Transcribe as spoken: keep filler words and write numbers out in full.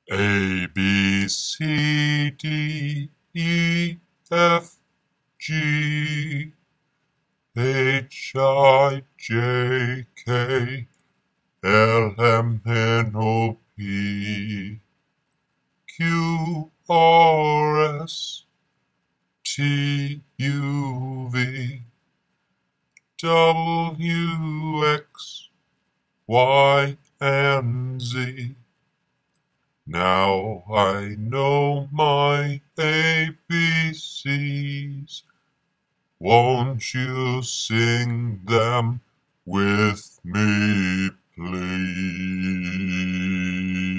A, B, C, D, E, F, G, H, I, J, K, L, M, N, O, P, Q, R, S, T, U, V, W, X, Y, and Z. Now I know my A B Cs. Won't you sing them with me, please?